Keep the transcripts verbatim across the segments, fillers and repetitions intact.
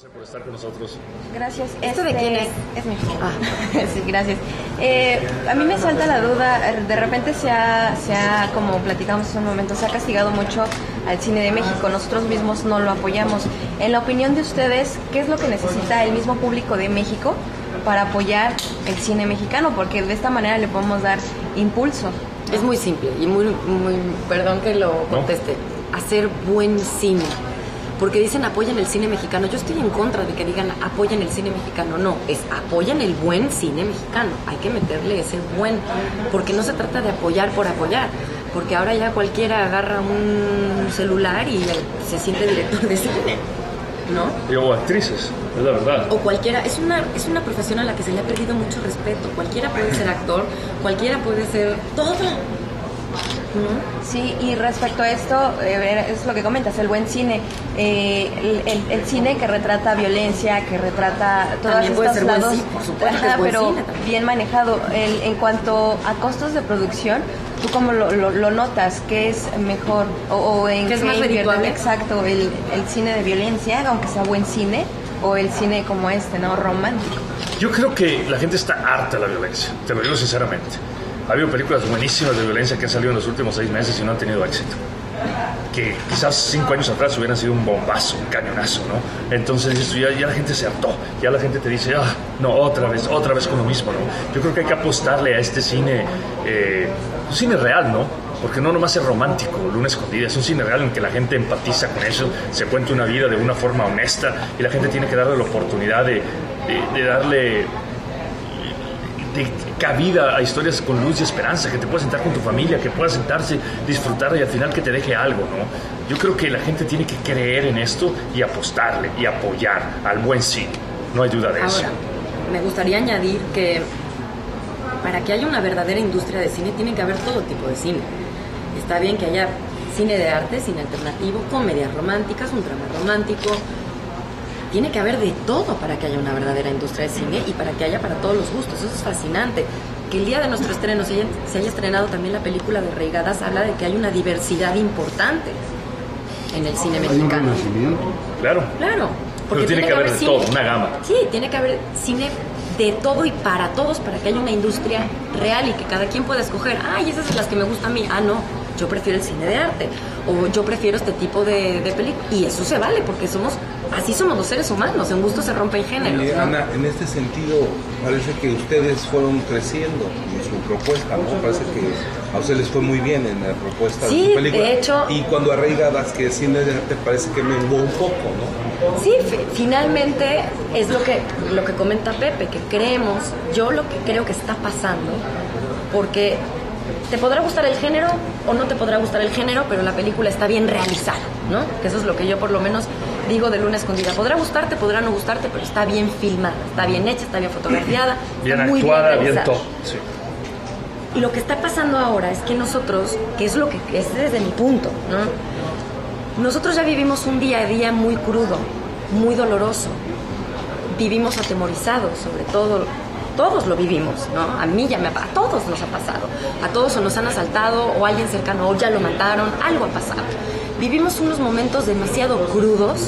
Por estar con nosotros. Gracias. ¿Esto este, de quién es? Es mío. Ah. Sí, gracias. Eh, a mí me salta la duda, de repente se ha, se ha, como platicamos hace un momento, se ha castigado mucho al cine de México, nosotros mismos no lo apoyamos. En la opinión de ustedes, ¿qué es lo que necesita el mismo público de México para apoyar el cine mexicano? Porque de esta manera le podemos dar impulso. Es muy simple y muy, muy, perdón que lo conteste, hacer buen cine. Porque dicen apoyen el cine mexicano. Yo estoy en contra de que digan apoyen el cine mexicano. No, es apoyen el buen cine mexicano. Hay que meterle ese buen, porque no se trata de apoyar por apoyar. Porque ahora ya cualquiera agarra un celular y se siente director de cine, ¿no? O actrices, es la verdad. O cualquiera, es una, es una profesión a la que se le ha perdido mucho respeto. Cualquiera puede ser actor, cualquiera puede ser todo. ¿No? Sí, y respecto a esto, eh, es lo que comentas, el buen cine, eh, el, el, el cine que retrata violencia, que retrata todos estos lados, sí, por supuesto, ajá, que es buen pero cine también. Bien manejado. El, en cuanto a costos de producción, ¿tú cómo lo, lo, lo notas? ¿Qué es mejor? ¿O, o en ¿Qué es qué más redituable? Exacto, el, el cine de violencia, aunque sea buen cine, o el cine como este, ¿no? Romántico. Yo creo que la gente está harta de la violencia, te lo digo sinceramente. Ha habido películas buenísimas de violencia que han salido en los últimos seis meses y no han tenido éxito. Que quizás cinco años atrás hubieran sido un bombazo, un cañonazo, ¿no? Entonces esto ya, ya la gente se hartó. Ya la gente te dice, ah, no, otra vez, otra vez con lo mismo, ¿no? Yo creo que hay que apostarle a este cine, eh, un cine real, ¿no? Porque no nomás es romántico, Luna Escondida, es un cine real en que la gente empatiza con eso, se cuenta una vida de una forma honesta y la gente tiene que darle la oportunidad de, de, de darle... de cabida a historias con luz y esperanza, que te puedas sentar con tu familia, que puedas sentarse, disfrutar y al final que te deje algo, ¿no? Yo creo que la gente tiene que creer en esto y apostarle y apoyar al buen cine, no hay duda de Ahora, eso. me gustaría añadir que para que haya una verdadera industria de cine tiene que haber todo tipo de cine. Está bien que haya cine de arte, cine alternativo, comedias románticas, un drama romántico. Tiene que haber de todo para que haya una verdadera industria de cine y para que haya para todos los gustos. Eso es fascinante. Que el día de nuestro estreno se haya, se haya estrenado también la película de Reigadas habla de que hay una diversidad importante en el cine mexicano. Hay un renacimiento. Claro. Claro. Porque Pero tiene, tiene que haber de cine, todo, una gama. Sí, tiene que haber cine de todo y para todos para que haya una industria real y que cada quien pueda escoger. Ay, esas son las que me gustan a mí. Ah, no, yo prefiero el cine de arte. O yo prefiero este tipo de, de película. Y eso se vale porque somos... Así somos los seres humanos, en gusto se rompen géneros, Y, ¿no? Ana, en este sentido, parece que ustedes fueron creciendo en su propuesta, ¿no? Parece que a ustedes les fue muy bien en la propuesta Sí, de su película. de hecho- Y cuando Arraigadas, que es cine de arte, parece que menguó un poco, ¿no? Sí, f- finalmente es lo que, lo que comenta Pepe, que creemos, yo lo que creo que está pasando, porque te podrá gustar el género o no te podrá gustar el género, pero la película está bien realizada, ¿no? Que eso es lo que yo por lo menos digo de Luna Escondida. Podrá gustarte, podrá no gustarte, pero está bien filmada, está bien hecha, está bien fotografiada, Bien está muy actuada, bien bien realizada. todo. Sí. Y lo que está pasando ahora es que nosotros, que es lo que es desde mi punto, ¿no? Nosotros ya vivimos un día a día muy crudo, muy doloroso. Vivimos atemorizados, sobre todo, todos lo vivimos, ¿no? A mí ya me ha a todos nos ha pasado. A todos o nos han asaltado, o alguien cercano, o ya lo mataron, algo ha pasado. Vivimos unos momentos demasiado crudos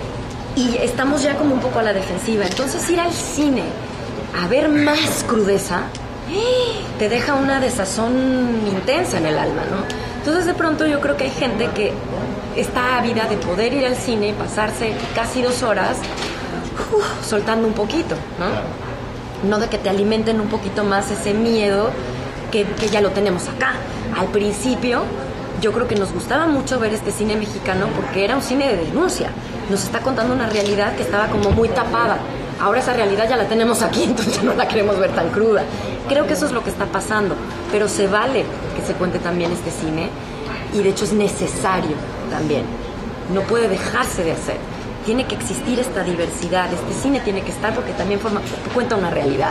y estamos ya como un poco a la defensiva. Entonces ir al cine a ver más crudeza te deja una desazón intensa en el alma, ¿no? Entonces de pronto yo creo que hay gente que está ávida de poder ir al cine y pasarse casi dos horas uf, soltando un poquito, ¿no? No de que te alimenten un poquito más ese miedo que, que ya lo tenemos acá. Al principio yo creo que nos gustaba mucho ver este cine mexicano porque era un cine de denuncia. Nos está contando una realidad que estaba como muy tapada. Ahora esa realidad ya la tenemos aquí, entonces no la queremos ver tan cruda. Creo que eso es lo que está pasando, pero se vale que se cuente también este cine y de hecho es necesario también. No puede dejarse de hacer. Tiene que existir esta diversidad. Este cine tiene que estar porque también forma, cuenta una realidad.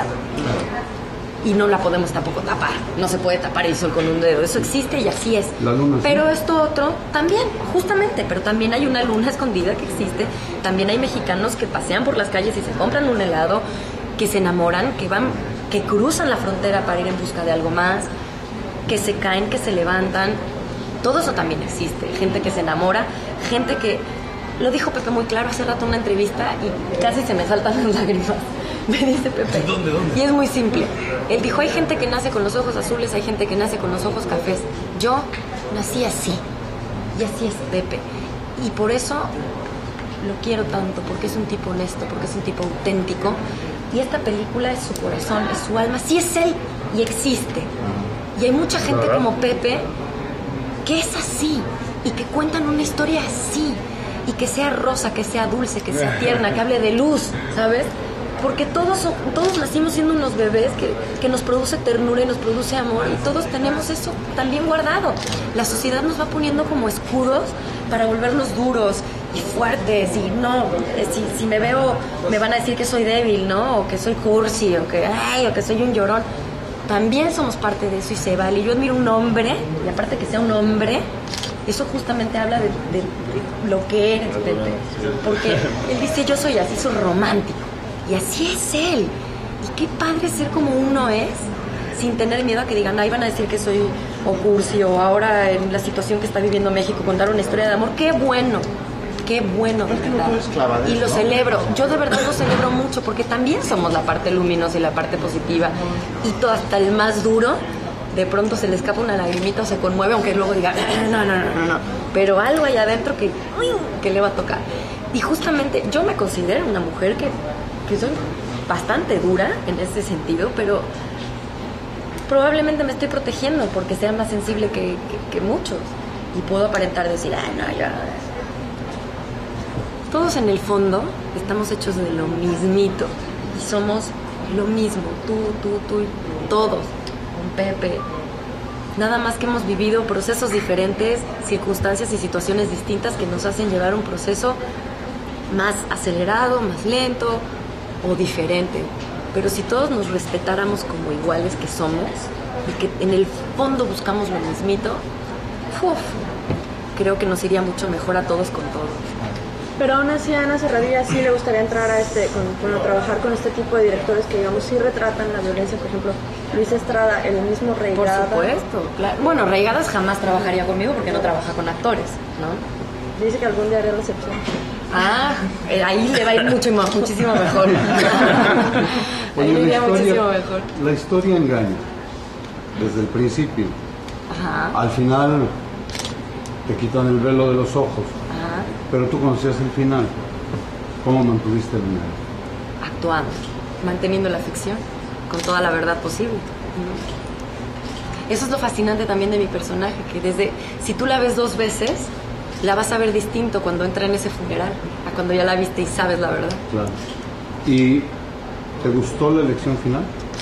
Y no la podemos tampoco tapar. No se puede tapar el sol con un dedo. Eso existe y así es. La luna, pero sí. esto otro también, justamente. Pero también hay una luna escondida que existe. También hay mexicanos que pasean por las calles y se compran un helado, que se enamoran, que van, que cruzan la frontera para ir en busca de algo más, que se caen, que se levantan. Todo eso también existe. Gente que se enamora, gente que lo dijo Pepe muy claro hace rato en una entrevista y casi se me saltan las lágrimas. Me dice Pepe. ¿Dónde, dónde? Y es muy simple. Él dijo, hay gente que nace con los ojos azules, hay gente que nace con los ojos cafés. Yo nací así. Y así es Pepe. Y por eso lo quiero tanto, porque es un tipo honesto, porque es un tipo auténtico. Y esta película es su corazón, es su alma. Sí es él y existe. Y hay mucha gente como Pepe que es así y que cuentan una historia así. Y que sea rosa, que sea dulce, que sea tierna, que hable de luz, ¿sabes? Porque todos, todos nacimos siendo unos bebés que, que nos produce ternura y nos produce amor y todos tenemos eso también guardado. La sociedad nos va poniendo como escudos para volvernos duros y fuertes y no, si, si me veo me van a decir que soy débil, ¿no? O que soy cursi o que, ay, o que soy un llorón. También somos parte de eso y se vale. Y yo admiro un hombre, y aparte que sea un hombre, eso justamente habla de, de, de lo que eres, Pepe. Porque él dice, yo soy así, soy romántico. Y así es él. Y qué padre ser como uno es, sin tener miedo a que digan, ay, van a decir que soy o cursi, o ahora en la situación que está viviendo México, contar una historia de amor. Qué bueno, qué bueno, de verdad. Y lo celebro. Yo de verdad lo celebro mucho, porque también somos la parte luminosa y la parte positiva. Y todo, hasta el más duro, de pronto se le escapa una lagrimita o se conmueve, aunque luego diga, no, no, no, no, no. Pero algo allá adentro que, que le va a tocar. Y justamente yo me considero una mujer que, que soy bastante dura en ese sentido, pero probablemente me estoy protegiendo porque sea más sensible que, que, que muchos. Y puedo aparentar decir, ay, no, ya. Todos en el fondo estamos hechos de lo mismito y somos lo mismo, tú, tú, tú, todos. Pepe, nada más que hemos vivido procesos diferentes, circunstancias y situaciones distintas que nos hacen llevar un proceso más acelerado, más lento o diferente. Pero si todos nos respetáramos como iguales que somos y que en el fondo buscamos lo mismito, uf, creo que nos iría mucho mejor a todos con todos. Pero aún así a Ana Serradilla sí le gustaría entrar a este, con, con trabajar con este tipo de directores que digamos sí retratan la violencia, por ejemplo, Luis Estrada, el mismo Reigada. Por supuesto, claro. Bueno, Reigadas jamás trabajaría conmigo porque no trabaja con actores, ¿no? Dice que algún día haría la excepción. Ah, eh, ahí le va a ir mucho, muchísimo mejor. Ahí le iría muchísimo mejor. La historia engaña, desde el principio. Ajá. Al final te quitan el velo de los ojos. Ajá. Pero tú conocías el final. ¿Cómo mantuviste el final? Actuando, manteniendo la ficción, con toda la verdad posible. Eso es lo fascinante también de mi personaje, que desde, si tú la ves dos veces, la vas a ver distinto cuando entra en ese funeral, a cuando ya la viste y sabes la verdad. Claro. ¿Y te gustó la elección final?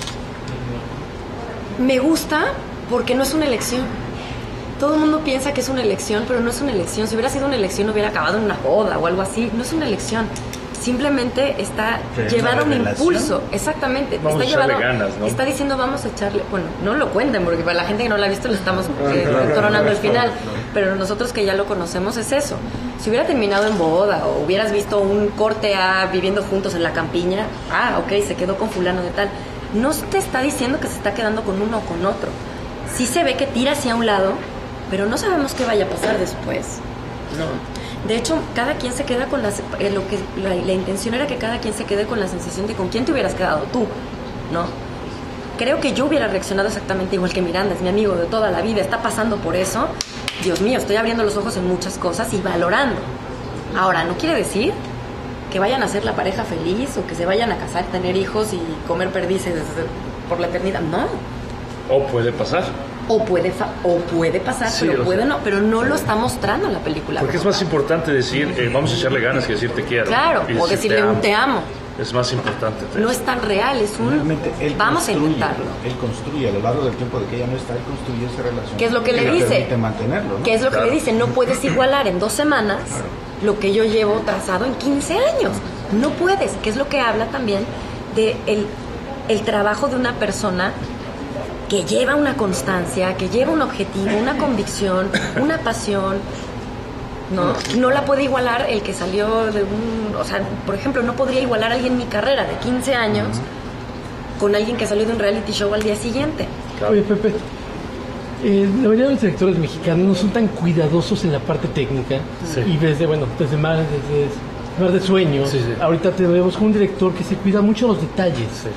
Me gusta porque no es una elección. Todo el mundo piensa que es una elección, pero no es una elección. Si hubiera sido una elección, hubiera acabado en una boda o algo así. No es una elección. Simplemente está llevado a un impulso. Exactamente. Vamos está a echarle llevado, ganas, ¿no? Está diciendo, vamos a echarle... Bueno, no lo cuenten, porque para la gente que no lo ha visto le estamos eh, coronando el final. Pero nosotros que ya lo conocemos es eso. Si hubiera terminado en boda o hubieras visto un corte a viviendo juntos en la campiña, ah, ok, se quedó con fulano de tal. No te está diciendo que se está quedando con uno o con otro. Sí se ve que tira hacia un lado, pero no sabemos qué vaya a pasar después. No. De hecho, cada quien se queda con las, eh, lo que la, la intención era que cada quien se quede con la sensación de con quién te hubieras quedado tú, ¿no? Creo que yo hubiera reaccionado exactamente igual que Miranda, es mi amigo de toda la vida, está pasando por eso. Dios mío, estoy abriendo los ojos en muchas cosas y valorando. Ahora, no quiere decir que vayan a ser la pareja feliz o que se vayan a casar, tener hijos y comer perdices por la eternidad, no. O puede pasar. O puede, fa- o puede pasar, Sí, pero o puede sea, no, pero no lo está mostrando en la película. Porque es más importante decir, eh, vamos a echarle ganas que decir te quiero. Claro, Y o decirle un te amo. Es más importante. No es tan real, es un... Realmente él Vamos a construye, intentarlo. Él construye a lo largo del tiempo de que ella no está, él construye esa relación. ¿Qué es lo que le le dice? permite mantenerlo, ¿no? ¿Qué es lo Claro. que le dice? No puedes igualar en dos semanas lo que yo llevo trazado en quince años. No puedes. ¿Qué es lo que habla también de el, el trabajo de una persona que lleva una constancia, que lleva un objetivo, una convicción, una pasión? No, no la puede igualar el que salió de un... O sea, por ejemplo, no podría igualar a alguien en mi carrera de quince años con alguien que salió de un reality show al día siguiente. Oye, Pepe, eh, la mayoría de los directores mexicanos no son tan cuidadosos en la parte técnica. Sí. Y desde, bueno, desde Mar, desde Mar de Sueños, Sí, sí. ahorita tenemos un director que se cuida mucho los detalles. Sí.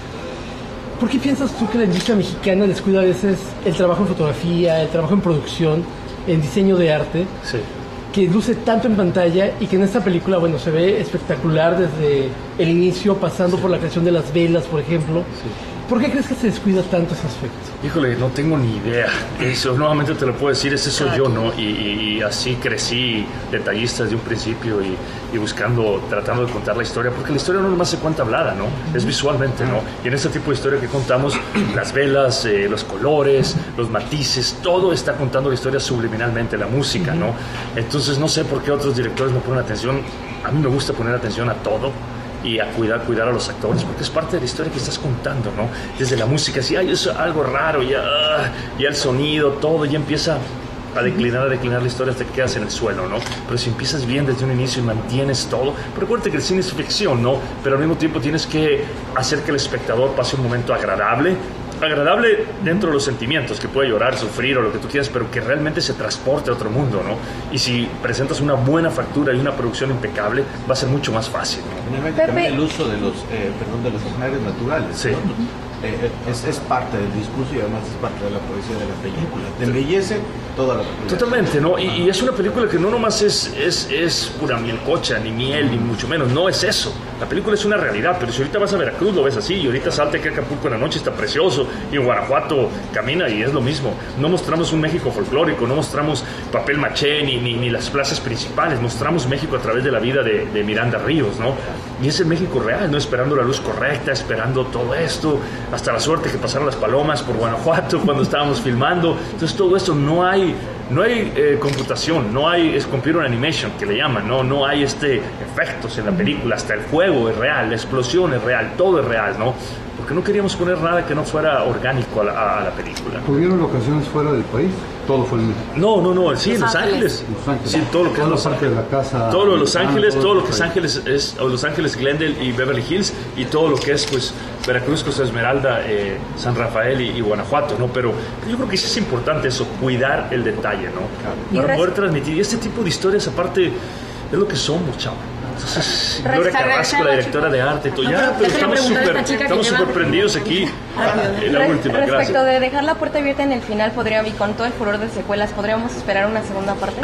¿Por qué piensas tú que la industria mexicana descuida a veces el trabajo en fotografía, el trabajo en producción, en diseño de arte, Sí. que luce tanto en pantalla y que en esta película, bueno, se ve espectacular desde el inicio, pasando por la creación de las velas, por ejemplo? Sí. ¿Por qué crees que se descuida tanto ese aspecto? Híjole, no tengo ni idea. Eso nuevamente te lo puedo decir, ese soy yo, ¿no? Y, y- y así crecí detallista desde un principio y, y buscando, tratando de contar la historia, porque la historia no nomás se cuenta hablada, ¿no? Es visualmente, ¿no? Y en este tipo de historia que contamos, las velas, eh, los colores, los matices, todo está contando la historia subliminalmente, la música, ¿no? Entonces no sé por qué otros directores no ponen atención. A mí me gusta poner atención a todo y a cuidar, cuidar a los actores, porque es parte de la historia que estás contando, ¿no? Desde la música, si hay eso, algo raro, ya, ya el sonido, todo, ya empieza a declinar, a declinar la historia hasta que quedas en el suelo, ¿no? Pero si empiezas bien desde un inicio y mantienes todo, pero recuerda que el cine es ficción, ¿no? Pero al mismo tiempo tienes que hacer que el espectador pase un momento agradable, agradable dentro de los sentimientos, que puede llorar, sufrir o lo que tú quieras, pero que realmente se transporte a otro mundo, ¿no? Y si presentas una buena factura y una producción impecable, va a ser mucho más fácil, ¿no? Finalmente, Pepe. también el uso de los, eh, perdón, de los escenarios naturales. Sí. ¿no? Eh, es, es parte del discurso y además es parte de la poesía de la película. Te embellece toda la película. Totalmente, ¿no? Y, y es una película que no nomás es, es, es pura mielcocha, ni miel, ni mucho menos. No es eso. La película es una realidad, pero si ahorita vas a Veracruz lo ves así, y ahorita salte que Acapulco en la noche está precioso, y en Guanajuato camina y es lo mismo. No mostramos un México folclórico, no mostramos papel maché, ni, ni, ni las plazas principales. Mostramos México a través de la vida de, de Miranda Ríos, ¿no? Y es el México real, ¿no? Esperando la luz correcta, esperando todo esto, hasta la suerte que pasaron las palomas por Guanajuato cuando estábamos filmando. Entonces todo esto no hay, no hay eh, computación, no hay es computer animation que le llaman, no, no hay este efectos en la película, hasta el juego es real, la explosión es real, todo es real, ¿no? Porque no queríamos poner nada que no fuera orgánico a la, a la película. ¿Tuvieron locaciones fuera del país? Todo fue en México. No, no, no, sí, en Los Los Ángeles. Los Ángeles. Sí, todo lo que Toda es la Los parte de Ángeles. la casa. Todo lo de Los americana, Ángeles, todo lo que es está ahí. Ángeles es o Los Ángeles, Glendale y Beverly Hills, y todo lo que es pues Veracruz, Costa Esmeralda, eh, San Rafael y, y Guanajuato, ¿no? Pero yo creo que sí es importante eso, cuidar el detalle, ¿no? Y Para res- poder transmitir. Y este tipo de historias, aparte, es lo que somos, chavo. Entonces, Gloria Restaurante, Carrasco, la directora de arte, y todo. No, Ya, pero pero déjame estamos preguntar a súper esta chica que estamos lleva- súper prendidos aquí. En la Re- última, respecto gracias. de dejar la puerta abierta en el final, podría, y con todo el furor de secuelas, ¿podríamos esperar una segunda parte?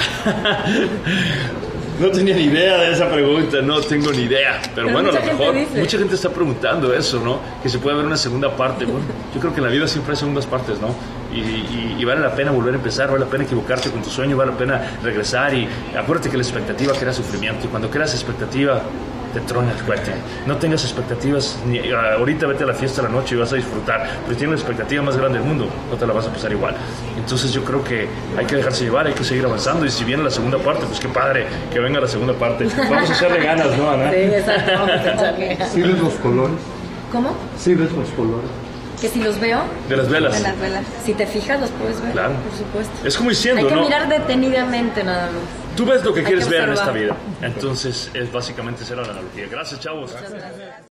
No tenía ni idea de esa pregunta, no tengo ni idea. Pero, Pero bueno, a mucha lo gente mejor dice. mucha gente está preguntando eso, ¿no? Que se puede ver una segunda parte. Bueno, yo creo que en la vida siempre hay segundas partes, ¿no? Y, y- y vale la pena volver a empezar, vale la pena equivocarte con tu sueño, vale la pena regresar. Y acuérdate que la expectativa crea sufrimiento. Y cuando creas expectativa, te trona el cohete. No tengas expectativas, ni, ahorita vete a la fiesta a la noche y vas a disfrutar. Pero si tienes la expectativa más grande del mundo, no te la vas a pasar igual. Entonces yo creo que hay que dejarse llevar, hay que seguir avanzando. Y si viene la segunda parte, pues qué padre que venga la segunda parte. Vamos a echarle ganas, ¿no, Ana? Sí, exacto. Vamos a echarle. ¿Sí ves los colores? ¿Cómo? Sí ves los colores. Que si los veo, De las velas. De las velas. si te fijas, los puedes ver. Claro. Por supuesto. Es como diciendo, Hay que ¿no? mirar detenidamente nada más. Tú ves lo que Hay quieres que ver en esta observar. vida. Entonces, es básicamente esa era la analogía. Gracias, chavos. Muchas gracias.